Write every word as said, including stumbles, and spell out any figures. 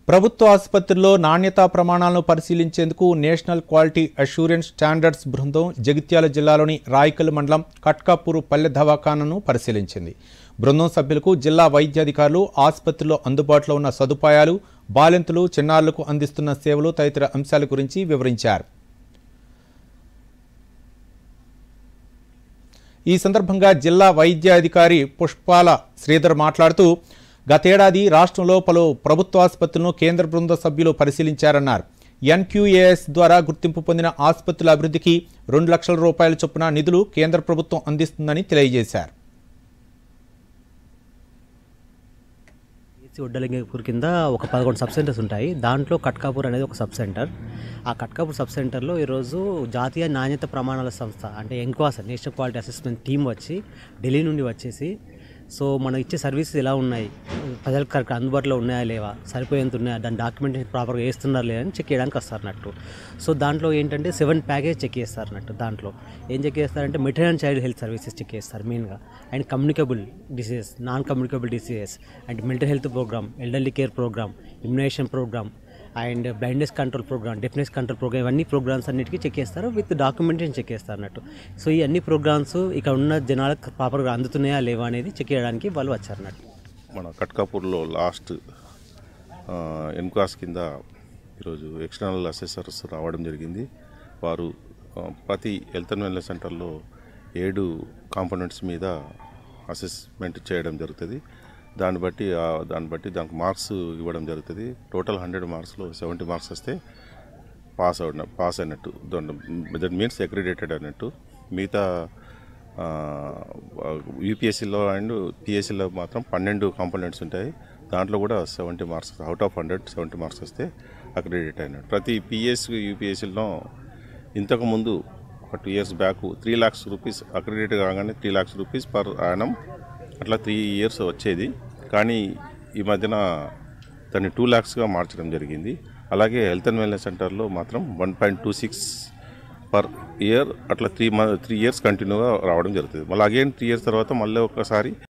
ప్రభుత్వ ఆసుపత్రుల్లో నాణ్యతా ప్రమాణాలను పరిశీలించేందుకు నేషనల్ క్వాలిటీ అష్యూరెన్స్ స్టాండర్డ్స్ బృందం జగిత్యాల జిల్లాలోని రాయికల్ మండలం కట్కాపూర్ పల్లె దవాఖానాను పరిశీలించింది. బృందం సభ్యులకు జిల్లా వైద్యాధికారులు ఆసుపత్రిలో అందుబాటులో ఉన్న సదుపాయాలు, బాలింతలు, చిన్నారులకు అందిస్తున్న సేవలు తదితర అంశాల గురించి వివరించారు. ఈ సందర్భంగా జిల్లా వైద్యాధికారి పుష్పాల శ్రీధర్ మాట్లాడుతూ గతేడాది రాష్ట్రంలో పలు ప్రభుత్వ ఆసుపత్రులను కేంద్ర బృంద సభ్యులు పరిశీలించారన్నారు. ఎన్క్యూఏఎస్ ద్వారా గుర్తింపు పొందిన ఆసుపత్రుల అభివృద్ధికి రెండు లక్షల రూపాయల చొప్పున నిధులు కేంద్ర ప్రభుత్వం అందిస్తుందని తెలియజేశారు. వడ్డలింగపూర్ కింద ఒక పదకొండు సబ్ సెంటర్స్ ఉంటాయి. దాంట్లో కట్కాపూర్ అనేది ఒక సబ్ సెంటర్. ఆ కట్కాపూర్ సబ్ సెంటర్లో ఈరోజు జాతీయ నాణ్యత ప్రమాణాల సంస్థ అంటే NQAS national quality assessment team వచ్చి ఢిల్లీ నుండి వచ్చేసి సో మనం ఇచ్చే సర్వీసెస్ ఎలా ఉన్నాయి, ప్రజలకు కరెక్ట్ అందుబాటులో ఉన్నాయా లేవా, సరిపోయేంత ఉన్నాయా, దాని డాక్యుమెంటేషన్ ప్రాపర్గా వేస్తున్నారు లేదని చెక్ చేయడానికి వస్తారన్నట్టు. సో దాంట్లో ఏంటంటే సెవెన్ ప్యాకేజ్ చెక్ చేస్తారన్నట్టు. దాంట్లో ఏం చెక్ చేస్తారంటే maternal and child health services check చేస్తారు మెయిన్గా, and communicable diseases, non communicable diseases, and mental health programme, elderly care programme, immunisation programme, and blindness control programme, deafness control programme, ఇవన్నీ programmes అన్నిటికీ check చేస్తారు. With documentation check చేస్తారు అన్నట్టు. So ఈ అన్ని programmes ఇక్కడ ఉన్న జనాలకు ప్రాపర్గా అందుతున్నాయా లేవా అనేది చెక్ చేయడానికి వాళ్ళు వచ్చారు అన్నట్టు. మన కట్కాపూర్లో లాస్ట్ ఎన్క్వాస్ కింద ఈరోజు ఎక్స్టర్నల్ అసెసర్స్ రావడం జరిగింది. వారు ప్రతి హెల్త్ అండ్ వెల్నెస్ సెంటర్లో ఏడు కాంపోనెంట్స్ మీద అసెస్మెంట్ చేయడం జరుగుతుంది. దాన్ని బట్టి దాన్ని బట్టి దానికి మార్క్స్ ఇవ్వడం జరుగుతుంది. టోటల్ హండ్రెడ్ మార్క్స్లో సెవెంటీ మార్క్స్ వస్తే పాస్ అవున పాస్ అయినట్టు, దట్ మీన్స్ అక్రిడేటెడ్ అన్నట్టు. మిగతా యూపీఎస్సీలో అండ్ పిఎస్సీలో మాత్రం పన్నెండు కాంపోనెంట్స్ ఉంటాయి. దాంట్లో కూడా seventy marks out of hundred seventy marks వస్తే అక్రిడేట్ అయినట్టు. ప్రతి పిఎస్ యూపీఎస్సీలో ఇంతకుముందు ఒక two years back three lakhs rupees accredit కాగానే three lakhs rupees per annum అట్లా త్రీ ఇయర్స్ వచ్చేది. కానీ ఈ మధ్యన దాన్ని టూ ల్యాక్స్గా మార్చడం జరిగింది. అలాగే హెల్త్ అండ్ వెల్నెస్ సెంటర్లో మాత్రం one point two six per year అట్లా త్రీ మంత్ త్రీ ఇయర్స్ కంటిన్యూగా రావడం జరుగుతుంది. మళ్ళీ అగైన్ త్రీ ఇయర్స్ తర్వాత మళ్ళీ ఒకసారి